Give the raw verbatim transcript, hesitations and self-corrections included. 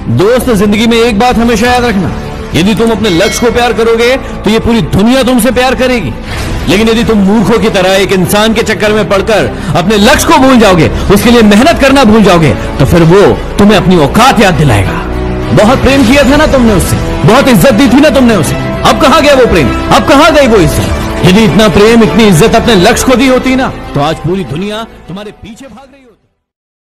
दोस्त, जिंदगी में एक बात हमेशा याद रखना, यदि तुम अपने लक्ष्य को प्यार करोगे तो ये पूरी दुनिया तुमसे प्यार करेगी। लेकिन यदि तुम मूर्खों की तरह एक इंसान के चक्कर में पड़कर अपने लक्ष्य को भूल जाओगे, उसके लिए मेहनत करना भूल जाओगे, तो फिर वो तुम्हें अपनी औकात याद दिलाएगा। बहुत प्रेम किया था ना तुमने उससे, बहुत इज्जत दी थी ना तुमने उसे, अब कहां गया वो प्रेम, अब कहां गई वो इज्जत? यदि इतना प्रेम, इतनी इज्जत अपने लक्ष्य को दी होती ना, तो आज पूरी दुनिया तुम्हारे पीछे भाग रही होती।